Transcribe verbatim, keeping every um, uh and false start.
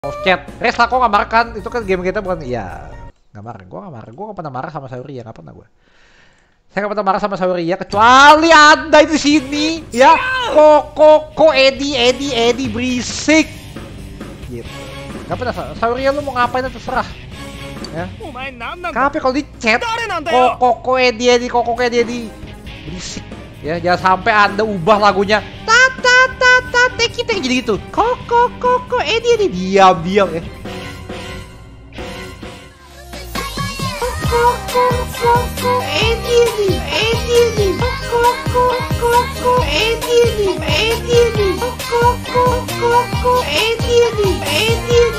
Off chat, Res lah kok nggak marah kan? Itu kan game kita bukan? Iya, nggak marah. Gue nggak marah. Gue nggak pernah marah sama Sauri ya, nggak pernah gue. Saya nggak pernah marah sama Sauri ya, kecuali anda itu sini, ya. Kok kok kok Edi Edi Edi berisik. Gitu. Nggak pernah. Sauri ya, lu mau ngapain terserah. Ya. Tapi kalau di chat, kok kok kok Edi Edi kok kok Edi Edi berisik. Ya, jangan sampai anda ubah lagunya. Tata tata teki teki jadi gitu. Kok kok kok kok Edi Edi diam diam ya. Kok kok kok kok Edi Edi Edi Edi kok kok kok kok Edi Edi Edi Edi kok kok kok kok Edi Edi Edi